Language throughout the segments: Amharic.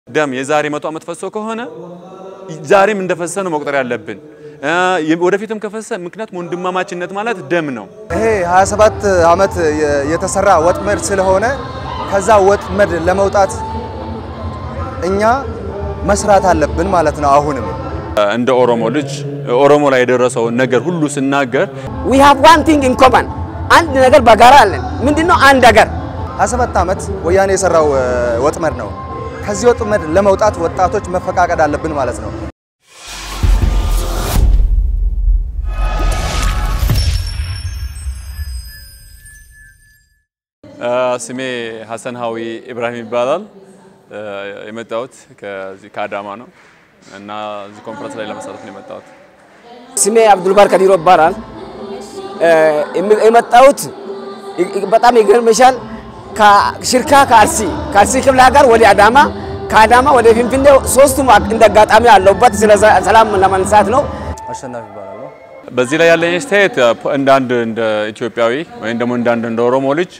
ደም የዛሬ 100 ዓመት ፈሶ ከሆነ ዛሬም እንደፈሰነ መቁጠር ያለብን ወደፊትም ከፈሰ ምክንያቱም ወንድማማችነት ማለት ደም ነው ይሄ 27 ዓመት የተሰራ ወጥመድ ስለሆነ ከዛ ወጥመድ ለመውጣት እኛ መስራት አለብን ማለት ነው አሁንም እንደ ኦሮሞ ልጅ ኦሮሞ ላይ የደረሰው ነገር ሁሉ ስናገር we have one thing in common አንድ ነገር በጋራ አለን ምንድነው አንድ ሀገር 27 ዓመት ወያኔ የሰራው ወጥመድ ነው ከዚህ ወጥመድ ለመውጣት ወጣቶች መፈቃቀድ አለብን ማለት ነው ስሜ ሐሰን ሀዊ ኢብራሂም ይባላል የመጣሁት ከዚህ ከአዳማ ነው እና እዚህ ኮንፈረንስ ላይ ለመሳተፍ ነው የመጣሁት ስሜ አብዱልባር ከዲሮ ይባላል የመጣሁት በጣም ይገርምሻል ከሽርካ ከአርሲ ክፍለ ሀገር ወደ አዳማ ከአዳማ ወደ ፊንፊኔ ሶስቱም እንደጋጣሚ ያለውበት ስለ ሰላም ለማንሳት ነው አሸናፊ ይባላል በዚህ ላይ ያለኝ ስቴት እንደ ኢትዮጵያዊ ወይ ደግሞ እንደ ኦሮሞ ልጅ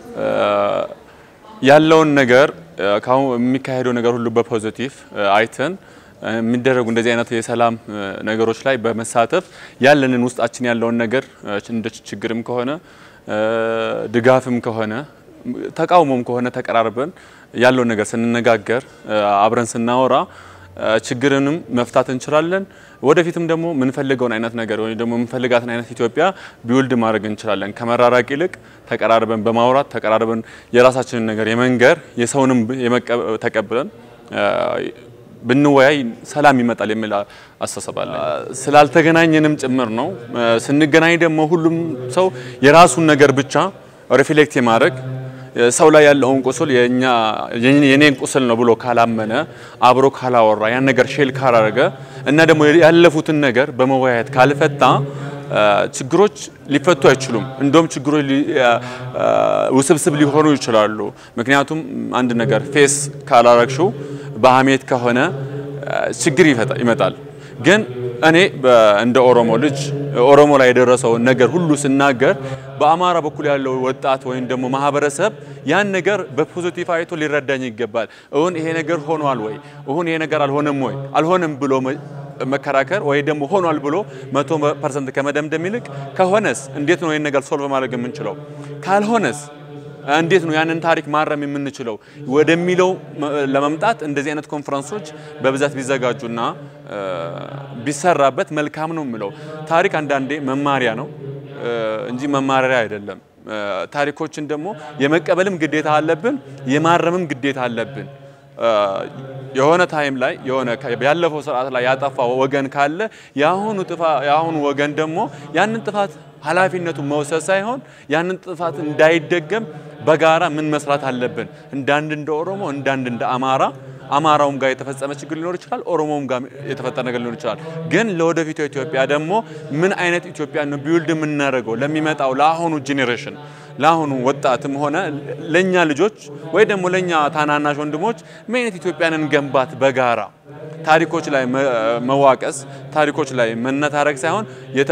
ያለውን ነገር ካው የሚካሄደው ነገር ሁሉ በፖዚቲቭ አይተን የሚደረጉ እንደዚህ አይነት የሰላም ነገሮች ላይ በመሳተፍ ያለንን ውስጣችን ያለውን ነገር እንደ ችግርም ከሆነ ድጋፍም ከሆነ ተቃውሞም ከሆነ ተቀራርበን ያለው ነገር ስንነጋገር አብረን ስናወራ ችግርንም መፍታት እንችላለን ወደፊትም ደግሞ ምን ፈልገውን አይነት ነገር ወይ ደግሞ ምን ፈልጋትን አይነት ኢትዮጵያ ቢውልድ ማድረግ እንችላለን ከመራራቅ ይልቅ ተቀራርበን በማውራት ተቀራርበን የራሳችንን ነገር የመንገር የሰውንም ተቀብለን ብንወያይ ሰላም ይመጣል የሚል አስተሳሰባለ ስላልተገናኘንም ጭምር ነው ስንገናኝ ደግሞ ሁሉም ሰው የራሱን ነገር ብቻ ሪፍሌክት የማድረግ ሰው ላይ ያለውን ቁስል የኔን ቁስል ነው ብሎ ካላመነ አብሮ ካላወራ ያን ነገር ሼል ካላረገ እና ደግሞ ያለፉትን ነገር በመወያየት ካልፈታ ችግሮች ሊፈቱ አይችሉም እንደውም ችግሮች ውስብስብ ሊሆኑ ይችላሉ ምክንያቱም አንድ ነገር ፌስ ካላረግሽው በአሜት ከሆነ ችግር ይመጣል ግን እኔ እንደ ኦሮሞ ልጅ ኦሮሞ ላይ የደረሰው ነገር ሁሉ ስናገር በአማራ በኩል ያለው ወጣት ወይም ደግሞ ማህበረሰብ ያን ነገር በፖዚቲቭ አይቶ ሊረዳኝ ይገባል አሁን ይሄ ነገር ሆኗል ወይ አሁን ይሄ ነገር አልሆነም ብሎ መከራከር ወይ ደግሞ ሆኗል ብሎ 100% ከመደምደም ይልቅ ከሆነስ እንዴት ነው ይሄን ነገር ሶልቭ ማድረግ የምንችለው ካልሆነስ እንዴት ነው ያንን ታሪክ ማረም የምንችለው ወደሚለው ለማምጣት እንደዚህ አይነት ኮንፈረንሶች በብዛት ቢዘጋጁና ቢሰራበት መልካም ነው ምለው ታሪክ አንዳንዴ መማሪያ ነው እንጂ መማሪያ አይደለም ታሪኮችን ደግሞ የመቀበልም ግዴታ አለብን የማረምም ግዴታ አለብን የሆነ ታይም ላይ ያለፈው ስርዓት ላይ ያጠፋው ወገን ካለ ያሁኑ ወገን ደግሞ ያንን ጥፋት ኃላፊነቱን መውሰድ ሳይሆን ያንን ጥፋት እንዳይደገም በጋራ ምን መስራት አለብን እንደ ኦሮሞ እንደ አማራውም ጋር የተፈጸመ ችግር ሊኖር ይችላል ኦሮሞውም ጋር የተፈጠረ ነገር ሊኖር ይችላል ግን ለወደፊቱ ኢትዮጵያ ደግሞ ምን አይነት ኢትዮጵያ ነው ቢውልድ የምናደርገው ለሚመጣው ለአሁኑ ጄኔሬሽን ለአሁኑ ወጣትም ሆነ ለኛ ልጆች ወይ ደግሞ ለኛ ታናናሽ ወንድሞች ምን አይነት ኢትዮጵያን ገንባት በጋራ ታሪኮች ላይ መዋቀስ ታሪኮች ላይ መነታረክ ሳይሆን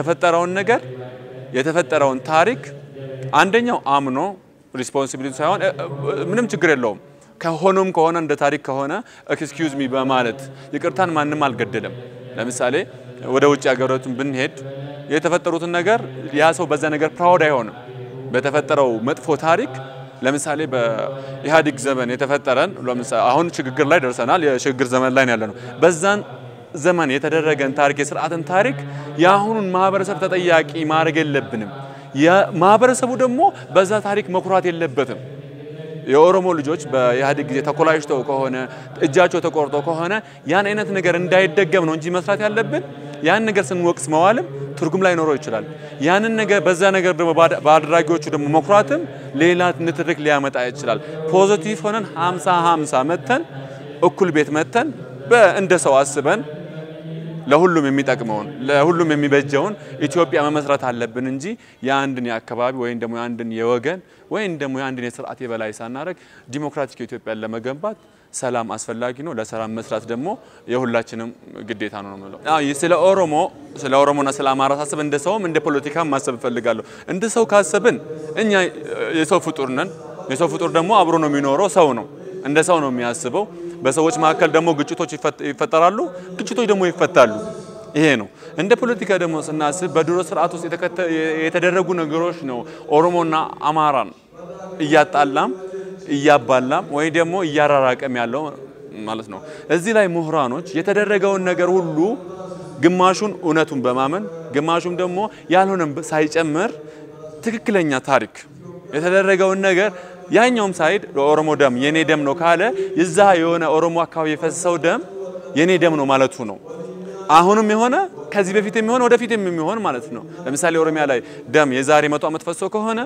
የተፈጠረውን ታሪክ አንደኛው አምኖ ሪስፖንሲቢሊቲ ሳይሆን ምንም ችግር የለውም ከሆነ እንደ ታሪክ ከሆነ ኤክስኪውዝ ሚ በማለት ይቅርታን ማንንም አልገደለም ለምሳሌ ወደ ውጭ ሀገሮችን ብንሄድ የተፈጠሩትን ነገር ያ ሰው በዛ ነገር ፕራውድ አይሆንም በተፈጠረው መጥፎ ታሪክ ለምሳሌ በኢሃዲግ ዘመን የተፈጠረን ለምሳሌ አሁን ችግር ላይ ደርሰናል የችግር ዘመን ላይ ያለነው በዛን ዘመን የተደረገን ታሪክ የሥርዓትን ታሪክ ያሁኑን ማህበረሰብ ተጠያቂ ማድረግ የለብንም የማህበረሰቡ ደግሞ በዛ ታሪክ መኩራት የለበትም የኦሮሞ ልጆች በኢሃዲግ ጊዜ ተኮላሽተው ከሆነ እጃቸው ተቆርጦ ከሆነ ያን አይነት ነገር እንዳይደገም ነው እንጂ መስራት ያለብን ያን ነገር ስንወቅስ መዋልም ትርጉም ላይ ኖሮ ይችላል ያንን ነገር በዛ ነገር ደግሞ ባድራጊዎቹ ደግሞ መኩራትም ሌላ ንትርክ ሊያመጣ ይችላል ፖዚቲቭ ሆነን 50-50 መተን እኩል ቤት መተን እንደ ሰው አስበን ለሁሉም የሚጠቅመውን ለሁሉም የሚበጀውን ኢትዮጵያ መመስረት አለብን እንጂ ያንድን ያከባቢ ወይ እንደሞ ያንድን የወገን ወይ እንደሞ ያንድን የሥርዓት የበላይ ሳናረግ ዲሞክራቲክ ኢትዮጵያን ለመገንባት ሰላም አስፈላጊ ነው ለሰላም መስራት ደግሞ የሁላችንም ግዴታ ነው ማለት ነው ስለ ኦሮሞና ስለ አማራ ሳስብ እንደ ሰውም እንደ ፖለቲካ ማሰብ ፈልጋለሁ እንደ ሰው ካሰብን እኛ የሰው ፍጡር ነን የሰው ፍጡር ደግሞ አብሮ ነው የሚኖረው ሰው ነው እንደ ሰው ነው የሚያስበው በሰዎች መካከል ደግሞ ግጭቶች ይፈጠራሉ ግጭቶች ደግሞ ይፈታሉ ይሄ ነው እንደ ፖለቲካ ደግሞ ስናስብ በድሮ ስርዓት ውስጥ የተደረጉ ነገሮች ነው ኦሮሞና አማራን እያጣላም እያባላም ወይ ደግሞ እያራራቀም ያለው ማለት ነው እዚህ ላይ ምሁራኖች የተደረገውን ነገር ሁሉ ግማሹን እውነቱን በማመን ግማሹም ደግሞ ያልሆነም ሳይጨምር ትክክለኛ ታሪክ የተደረገውን ነገር ያኛውም ሳይድ ኦሮሞ ደም የኔ ደም ነው ካለ ይዛ የሆነ ኦሮሞ አካባቢ የፈሰሰው ደም የኔ ደም ነው ማለቱ ነው አሁንም የሆነ ከዚህ በፊት የሚሆን ወደፊት የሚሆን ማለት ነው ለምሳሌ ኦሮሚያ ላይ ደም የዛሬ 100 ዓመት ፈሰሰው ከሆነ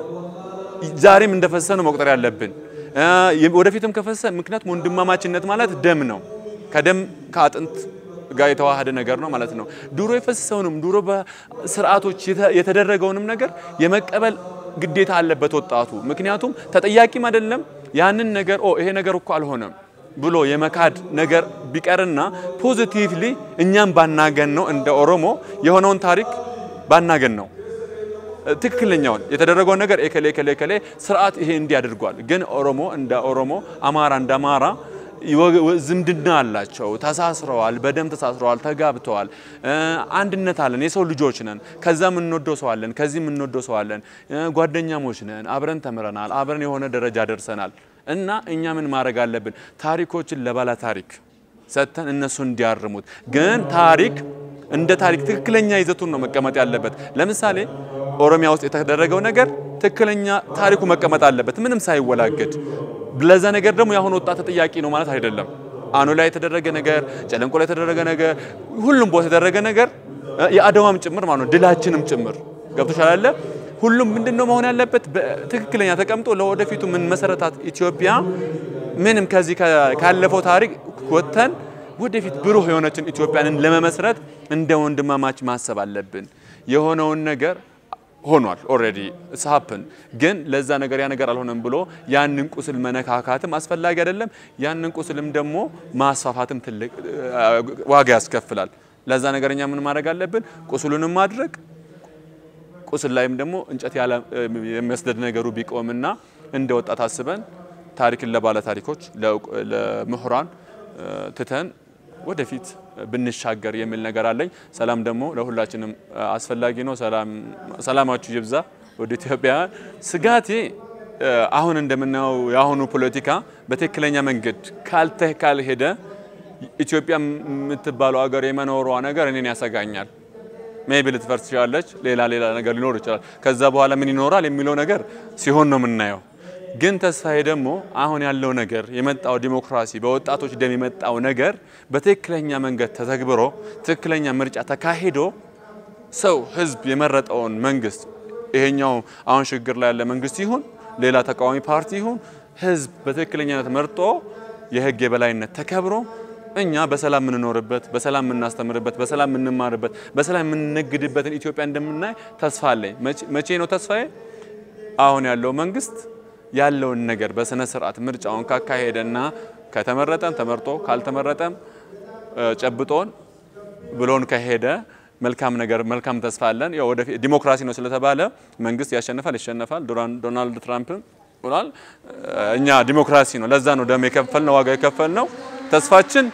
ዛሬም እንደፈሰሰ ነው መቁጠር ያለብን ወደፊትም ከፈሰሰ ምክንያቱም ወንድማማችነት ማለት ደም ነው ከደም ከአጥንት ጋር የተዋሃደ ነገር ነው ማለት ነው ድሮ የፈሰሰውንም ድሮ በስርዓቶች የተደረገውንም ነገር የመቀበል ግዴታ አለበት ወጣቱ ምክንያቱም ተጠያቂም አይደለም ያንን ነገር ይሄ ነገር እኮ አልሆነም ብሎ የመካድ ነገር ቢቀርና ፖዚቲቭሊ እኛም ባናገን ነው እንደ ኦሮሞ የሆነውን ታሪክ ባናገን ነው ትክክለኛው የተደረገው ነገር ኤከሌ ስርዓት ይሄ እንዲያደርጓል ግን ኦሮሞ እንደ ኦሮሞ አማራ እንደ አማራ ዝምድና አላቸው ተሳስረዋል በደም ተሳስረዋል ተጋብተዋል አንድነት አለን የሰው ልጆች ነን ከዛም እንወደው ሰው አለን ከዚህም እንወደው ሰው አለን ጓደኛሞች ነን አብረን ተምረናል አብረን የሆነ ደረጃ ደርሰናል እና እኛ ምን ማድረግ አለብን ታሪኮችን ለባላ ታሪክ ሰተን እነሱ እንዲያርሙት ግን ታሪክ እንደ ታሪክ ትክክለኛ ይዘቱን ነው መቀመጥ ያለበት ለምሳሌ ኦሮሚያ ውስጥ የተደረገው ነገር ትክክለኛ ታሪኩ መቀመጥ አለበት ምንም ሳይወላገድ ለዛ ነገር ደግሞ ያሁን ወጣት ተጠያቂ ነው ማለት አይደለም አኑ ላይ የተደረገ ነገር ጨለንቆ ላይ የተደረገ ነገር ሁሉም ቦታ የተደረገ ነገር የአድዋም ጭምር ማለት ነው ድላችንም ጭምር ገብቶሻል አይደል ሁሉም ምንድነው መሆን ያለበት ትክክለኛ ተቀምጦ ለወደፊቱ ምን መሰረታት ኢትዮጵያ ምንም ከዚህ ካለፈው ታሪክ ወተን ወደፊት ብሩህ የሆነችን ኢትዮጵያን ለመመስረት እንደ ወንድማማች ማሰብ አለብን የሆነውን ነገር ሆኗል ኦሬዲ ሳፕን ግን ለዛ ነገር ያ ነገር አልሆነም ብሎ ያንን ቁስል መነካካትም አስፈላጊ አይደለም ያንን ቁስልም ደግሞ ማስፋፋትም ትልቅ ዋጋ ያስከፍላል ለዛ ነገርኛ ምን ማድረግ አለብን ቁስሉንም ማድረግ ቁስል ላይም ደግሞ እንጨት ያለ የሚያስደድ ነገሩ ቢቆምና እንደ ወጣት አስበን ታሪክን ለባለ ታሪኮች ለምሁራን ትተን ወደፊት ብንሻገር የሚል ነገር አለኝ ሰላም ደግሞ ለሁላችንም አስፈላጊ ነው ሰላማችሁ ይብዛ ወደ ኢትዮጵያ ስጋቴ አሁን እንደምናው ያሁኑ ፖለቲካ በትክክለኛ መንገድ ካልተካል ሄደ ኢትዮጵያ የምትባለው ሀገር የመኖሯ ነገር እኔን ያሰጋኛል ሜቢ ልትፈርስ ይችላልች ሌላ ነገር ሊኖር ይችላል ከዛ በኋላ ምን ይኖራል የሚለው ነገር ሲሆን ነው የምናየው ግን ተስፋዬ ደግሞ አሁን ያለው ነገር የመጣው ዲሞክራሲ በወጣቶች ደም የመጣው ነገር በትክክለኛ መንገድ ተተግብሮ ትክክለኛ ምርጫ ተካሂዶ ሰው ህዝብ የመረጠውን መንግስት ይሄኛው አሁን ሽግግር ላይ ያለ መንግስት ይሁን ሌላ ተቃዋሚ ፓርቲ ይሁን ህዝብ በትክክለኛነት መርጦ የህግ የበላይነት ተከብሮ እኛ በሰላም ምንኖርበት በሰላም ምናስተምርበት በሰላም ምንማርበት በሰላም ምንነግድበትን ኢትዮጵያ እንደምናይ ተስፋ አለኝ መቼ ነው ተስፋዬ አሁን ያለው መንግስት ያለውን ነገር በስነ ስርዓት ምርጫውን ካካሄደና ከተመረጠም ተመርጦ ካልተመረጠም ጨብጦን ብሎን ከሄደ መልካም ነገር መልካም ተስፋ አለን ያው ወደ ዲሞክራሲ ነው ስለተባለ መንግስት ያሸንፋል ይሸነፋል ዶናልድ ትራምፕ ብሏል እኛ ዲሞክራሲ ነው ለዛ ነው ደም የከፈልነው ዋጋ የከፈልነው ተስፋችን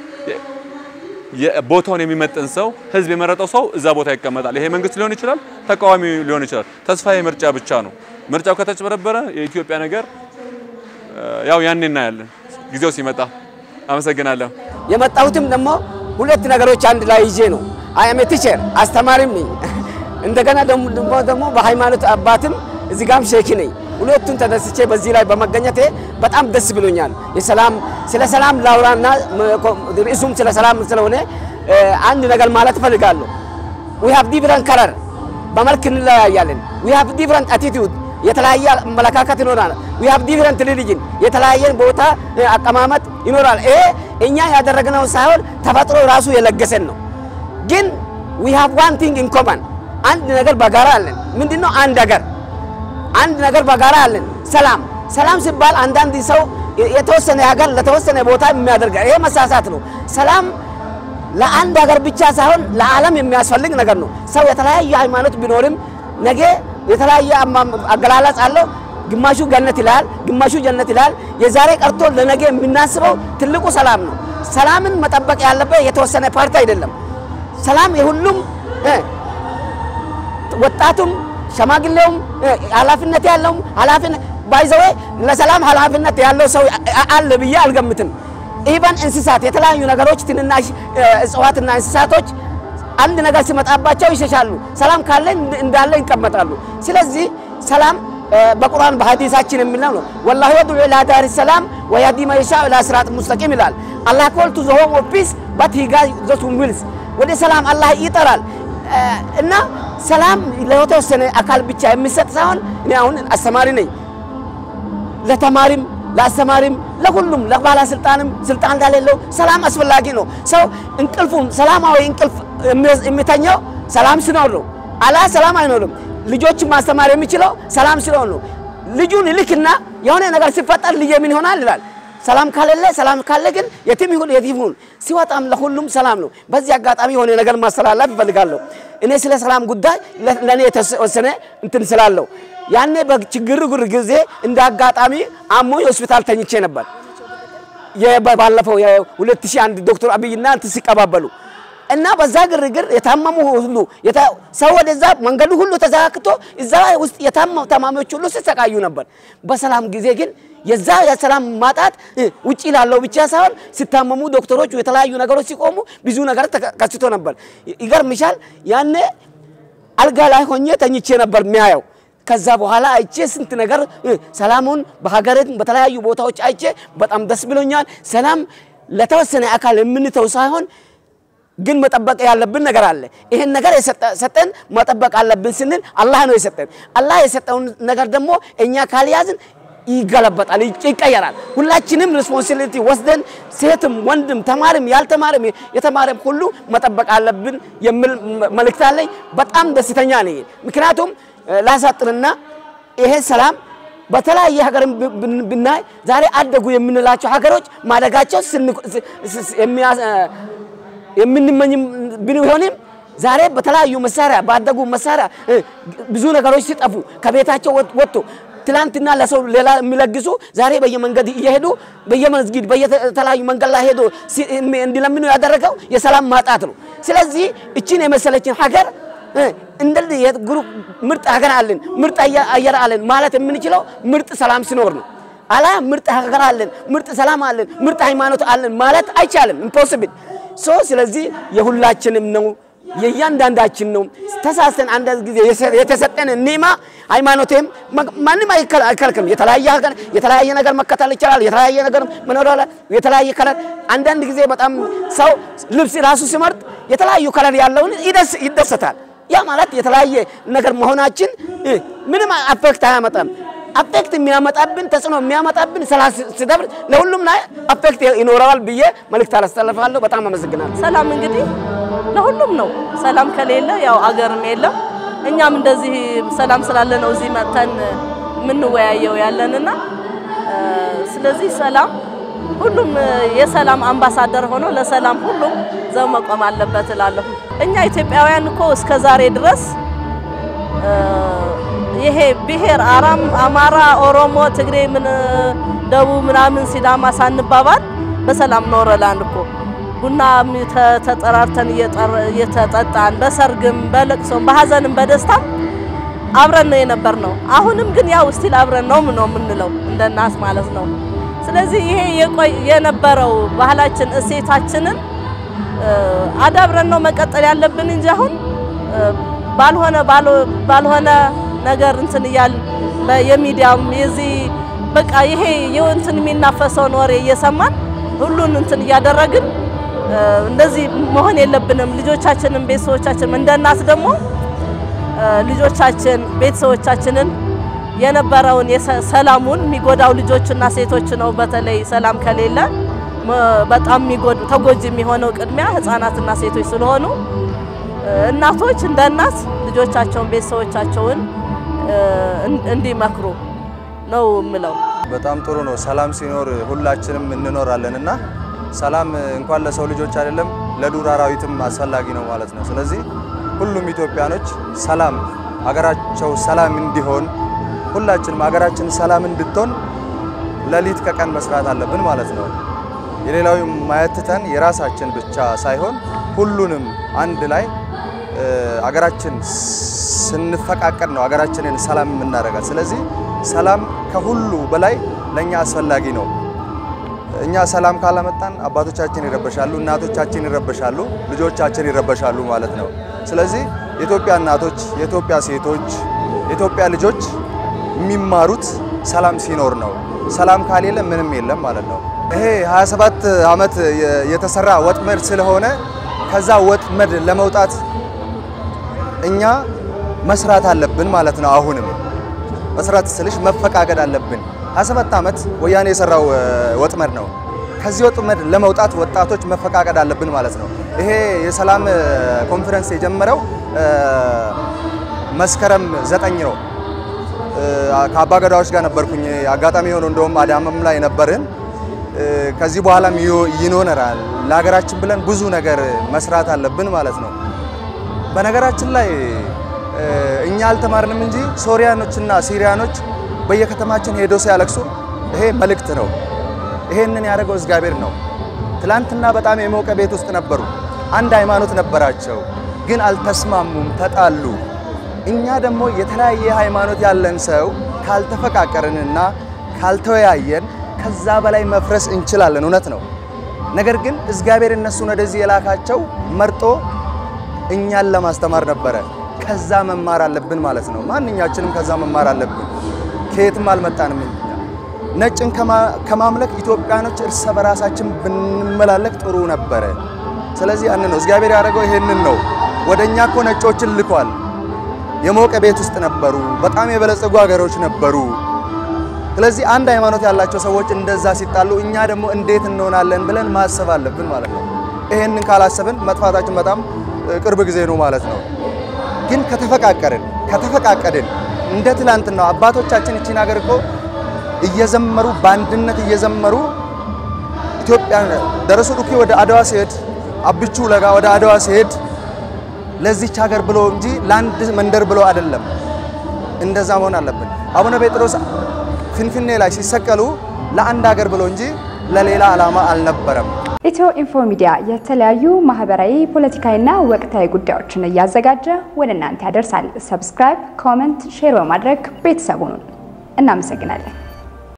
የቦታውን የሚመጥን ሰው ህዝብ የመረጠው ሰው እዛ ቦታ ይቀመጣል ይሄ መንግስት ሊሆን ይችላል ተቃዋሚ ሊሆን ይችላል ተስፋዬ ምርጫ ብቻ ነው ምርጫው ከተጨበረበረ የኢትዮጵያ ነገር ያው ያንንና ያለን ጊዜው ሲመጣ አመሰግናለሁ የመጣሁትም ደግሞ ሁለት ነገሮች አንድ ላይ ይዤ ነው አይ አም ቲቸር አስተማሪም ነኝ እንደገና ደግሞ በሃይማኖት አባትም እዚህ ጋም ሼክ ነኝ ሁለቱን ተደስቼ በዚህ ላይ በመገኘቴ በጣም ደስ ብሎኛል የሰላም ስለ ሰላም ላውራና ርዕሱም ስለ ሰላም ስለሆነ አንድ ነገር ማለት ፈልጋለሁ we have different color በመልክ እንለያያለን we have different attitude የተለያየ አመለካከት ይኖራል we have different religion የተለያየ ቦታ አቀማመጥ ይኖራል እኛ ያደረግነው ሳይሆን ተፈጥሮ ራሱ የለገሰን ነው ግን we have one thing in common አንድ ነገር በጋራ አለን ምንድነው አንድ ነገር በጋራ አለን ሰላም ሲባል አንዳንድ ሰው የተወሰነ ሀገር ለተወሰነ ቦታ የሚያደርግ ይሄ መሳሳት ነው ሰላም ለአንድ ሀገር ብቻ ሳይሆን ለዓለም የሚያስፈልግ ነገር ነው ሰው የተለያየ ሃይማኖት ቢኖርም ነገ የተለያየ አገላለጽ አለው ግማሹ ገነት ይላል ግማሹ ጀነት ይላል የዛሬ ቀርቶ ለነገ የምናስበው ትልቁ ሰላም ነው ሰላምን መጠበቅ ያለበት የተወሰነ ፓርቲ አይደለም ሰላም የሁሉም ወጣቱም ሸማግሌውም ኃላፊነት ያለው ኃላፊነት ባይዘው ለሰላም ኃላፊነት ያለው ሰው አለ ብዬ አልገምትም ኢቫን እንስሳት የተለያዩ ነገሮች ትንናሽ እጽዋትና እንስሳቶች አንድ ነገር ሲመጣባቸው ይሸሻሉ ሰላም ካለ እንዳለ ይቀመጣሉ ስለዚህ ሰላም በቁርአን በሐዲሳችን የሚለው ነው والله يدعو الى دار السلام ويهدي من يشاء الى صراط مستقيم ይላል Allah called to the home of peace but he guides those who wills ወደ ሰላም አላህ ይጠራል እና ሰላም ለተወሰነ አካል ብቻ የሚሰጥ ሳይሆን እኔ አሁን አስተማሪ ነኝ ለተማሪም ለአስተማሪም ለሁሉም ለባለስልጣንም ስልጣን እንዳለው ሰላም አስፈላጊ ነው ሰው እንቅልፉም ሰላማዊ እንቅልፍ የሚተኛው ሰላም ሲኖር ነው አላ ሰላም አይኖርም ልጆች ማስተማር የሚችለው ሰላም ሲኖር ነው ልጁን ልክና የሆነ ነገር ሲፈጠር ልጅ ምን ይሆናል ይላል ሰላም ካለ ግን የትም ይሁን ሲወጣም ለሁሉም ሰላም ነው በዚህ አጋጣሚ የሆነ ነገር ማስተላለፍ ይፈልጋለሁ እኔ ስለ ሰላም ጉዳይ ለኔ የተወሰነ እንትን ስላለው ያኔ በችግር ጊዜ እንደ አጋጣሚ አሞ ሆስፒታል ተኝቼ ነበር የባለፈው የ2001 ዶክተር አብይና እንትን ሲቀባበሉ እና በዛ ግርግር የታመሙ ሁሉ ሰው ወደዛ መንገዱ ሁሉ ተዛክቶ እዛ ውስጥ የታመሙ ተማሚዎች ሁሉ ሲሰቃዩ ነበር በሰላም ጊዜ ግን የዛ የሰላም ማጣት ውጪ ላለው ብቻ ሳይሆን ሲታመሙ ዶክተሮች የተለያዩ ነገሮች ሲቆሙ ብዙ ነገር ተከስቶ ነበር ይገርምሻል ያኔ አልጋ ላይ ሆኜ ተኝቼ ነበር የሚያየው ከዛ በኋላ አይቼ ስንት ነገር ሰላሙን በሀገሬት በተለያዩ ቦታዎች አይቼ በጣም ደስ ብሎኛል ሰላም ለተወሰነ አካል የምንተው ሳይሆን ግን መጠበቅ ያለብን ነገር አለ ይሄን ነገር ሰጠን መጠበቅ አለብን ስንል አላህ ነው የሰጠን አላህ የሰጠውን ነገር ደግሞ እኛ ካልያዝን ይገለበጣል ይቀየራል ሁላችንም ሪስፖንሲቢሊቲ ወስደን ሴትም ወንድም ተማሪም ያልተማረም የተማረም ሁሉ መጠበቅ አለብን የሚል መልእክት አለኝ በጣም ደስተኛ ነኝ ምክንያቱም ላሳጥርና ይሄ ሰላም በተለያየ ሀገር ብናይ ዛሬ አደጉ የምንላቸው ሀገሮች ማደጋቸው የምንመኝ ቢሆንም ዛሬ በተለያዩ መሳሪያ ባደጉ መሳሪያ ብዙ ነገሮች ሲጠፉ ከቤታቸው ወጥቶ ትላንትና ለሰው ሌላ የሚለግሱ ዛሬ በየመንገድ እየሄዱ በየመስጊድ በየተለያዩ መንገድ ላይ ሄዶ እንዲለምኑ ያደረገው የሰላም ማጣት ነው ስለዚህ እቺን የመሰለችን ሀገር እንደዚህ የግሩፕ ምርጥ ሀገር አለን ምርጥ አየር አለን ማለት የምንችለው ምርጥ ሰላም ሲኖር ነው አላ ምርጥ ሀገር አለን ምርጥ ሰላም አለን ምርጥ ሃይማኖት አለን ማለት አይቻልም impossible ስለዚህ የሁላችንም ነው የያንዳንዳችን ነው ተሳስተን አንድ ጊዜ የተሰጠን ኒማ ሃይማኖቴም ማንንም አይከልክም የተለያየ ነገር መከተል ይችላል የተለያየ ነገር መኖር የተለያየ ከለር አንዳንድ ጊዜ በጣም ሰው ልብስ ራሱ ሲመርጥ የተለያዩ ከለር ያለውን ይደሰታል ያ ማለት የተለያየ ነገር መሆናችን ምንም አፌክት አያመጣም አፌክት የሚያመጣብን ተጽኖ የሚያመጣብን ስለደብር ለሁሉም ላይ አፌክት ይኖራል ብዬ መልእክት አስተላልፋለሁ በጣም አመሰግናለሁ ሰላም እንግዲህ ለሁሉም ነው ሰላም ከሌለ ያው አገርም የለም እኛም እንደዚህ ሰላም ስላለ ነው እዚህ መተን ምን ወያየው ያለንና ስለዚህ ሰላም ሁሉም የሰላም አምባሳደር ሆኖ ለሰላም ሁሉም ዘው መቆም አለበት እላለሁ እኛ ኢትዮጵያውያን እኮ እስከ ዛሬ ድረስ ይሄ ብሔር አማራ ኦሮሞ ትግሬ ምን ደቡብ ምናምን ሲዳማ ሳንባባል በሰላም ኖረላን እኮ ቡና ተጠራርተን እየተጠጣን በሰርግም በለቅሶም በሐዘንም በደስታም አብረን ነው የነበርነው አሁንም ግን ያው ስቲል አብረን ነው ምንለው እንደናስ ማለት ነው ስለዚህ ይሄ የነበረው ባህላችን እሴታችንን አዳብረን ነው መቀጠል ያለብን እንጂ አሁን ባልሆነ ነገር እንትን ይያል በየሚዲያም የዚህ በቃ ይሄ የእንትን የሚናፈሰው ወሬ እየሰማን ሁሉን እንትን ያደረግን እንደዚህ መሆን የለብንም ልጆቻችንን ቤተሰቦቻችንን እንደናስ ደግሞ ልጆቻችን ቤተሰቦቻችንን የነበረውን ሰላሙን የሚጎዳው ልጆችና ሴቶች ነው በተለይ ሰላም ከሌለ በጣም ተጎጂ የሚሆነው ቅድሚያ ህፃናትና ሴቶች ስለሆኑ እናቶች እንደናስ ልጆቻቸውን ቤተሰቦቻቸውን እንዲመክሩ ነው ምለው በጣም ጥሩ ነው ሰላም ሲኖር ሁላችንም እንኖራለንና ሰላም እንኳን ለሰው ልጆች አይደለም ለዱር አራዊትም አስፈላጊ ነው ማለት ነው ስለዚህ ሁሉም ኢትዮጵያኖች ሰላም ሀገራቸው ሰላም እንዲሆን ሁላችንም ሀገራችን ሰላም እንድትሆን ለሊት ከቀን መስራት አለብን ማለት ነው የሌላው ማየትተን የራሳችን ብቻ ሳይሆን ሁሉንም አንድ ላይ ሀገራችን ስንፈቃቀር ነው ሀገራችንን ሰላም የምናደርጋት ስለዚህ ሰላም ከሁሉ በላይ ለኛ አስፈላጊ ነው እኛ ሰላም ካላመጣን አባቶቻችን ይረበሻሉ እናቶቻችን ይረበሻሉ ልጆቻችን ይረበሻሉ ማለት ነው ስለዚህ የኢትዮጵያ እናቶች የኢትዮጵያ ሴቶች የኢትዮጵያ ልጆች የሚማሩት ሰላም ሲኖር ነው ሰላም ካሌለ ምንም የለም ማለት ነው ይሄ 27 አመት የተሰራ ወጥመድ ስለሆነ ከዛ ወጥመድ ለመውጣት እኛ መስራት አለብን ማለት ነው አሁንም መስራት ስልሽ መፈቃቀድ አለብን 27 አመት ወያኔ የሰራው ወጥመድ ነው ከዚህ ወጥመድ ለመውጣት ወጣቶች መፈቃቀድ አለብን ማለት ነው ይሄ የሰላም ኮንፈረንስ የጀመረው መስከረም 9 ነው ከአባገዳዎች ጋር ነበርኩኝ አጋጣሚ ሆኖ እንደውም አዳማም ላይ ነበርን ከዚህ በኋላም ይኖነራል ለሀገራችን ብለን ብዙ ነገር መስራት አለብን ማለት ነው በነገራችን ላይ እኛ አልተማርንም እንጂ ሶሪያኖችና ሲሪያኖች በየከተማችን ሄዶ ሲያለቅሱ ይሄ መልእክት ነው ይሄንን ያደረገው እግዚአብሔር ነው ትላንትና በጣም የሞቀ ቤት ውስጥ ነበሩ አንድ ሃይማኖት ነበራቸው ግን አልተስማሙም ተጣሉ እኛ ደግሞ የተለያየ ሃይማኖት ያለን ሰው ካልተፈቃቀርንና ካልተወያየን ከዛ በላይ መፍረስ እንችላለን እውነት ነው ነገር ግን እግዚአብሔር እነሱን ወደዚህ የላካቸው መርጦ እኛን ለማስተማር ነበር ከዛ መማር አለብን ማለት ነው ማንኛችንም ከዛ መማር አለብን ከየትም አልመጣንም ነጭን ከማምለክ ኢትዮጵያኖች እርስ በራሳችን ብንመላለክ ጥሩ ነበር ስለዚህ አንነ ነው እግዚአብሔር ያደረገው ይሄንን ነው ወደኛ እኮ ነጮችን ልኳል የሞቀ ቤት ውስጥ ነበሩ በጣም የበለጸጉ ሀገሮች ነበሩ ስለዚህ አንድ ሃይማኖት ያላቸው ሰዎች እንደዛ ሲጣሉ እኛ ደግሞ እንዴት እንሆናለን ብለን ማሰብ አለብን ማለት ነው ይሄንን ካላሰብን መጥፋታችን በጣም ቅርብ ጊዜ ነው ማለት ነው ግን ከተፈቃቀርን እንደ ትላንትና አባቶቻችን እቺን ሀገር እኮ እየዘመሩ ባንድነት እየዘመሩ ኢትዮጵያ ደረሱ ዱኪ ወደ አድዋ ሲሄድ አብቹ ለጋ ወደ አድዋ ሲሄድ ለዚህ ሀገር ብሎ እንጂ ላንድ መንደር ብሎ አይደለም እንደዛ መሆን አለብን አቡነ ጴጥሮስ ፍንፍኔ ላይ ሲሰቀሉ ለአንድ ሀገር ብሎ እንጂ ለሌላ ዓላማ አልነበረም EthioInfo Media የተለያዩ ማህበራዊ ፖለቲካዊና ወቅታዊ ጉዳዮችን ያዘጋጀ ወደ እናንተ ያደርሳል ሰብስክራይብ ኮሜንት ሼር በማድረግ ቤተሰቡን እናመሰግናለን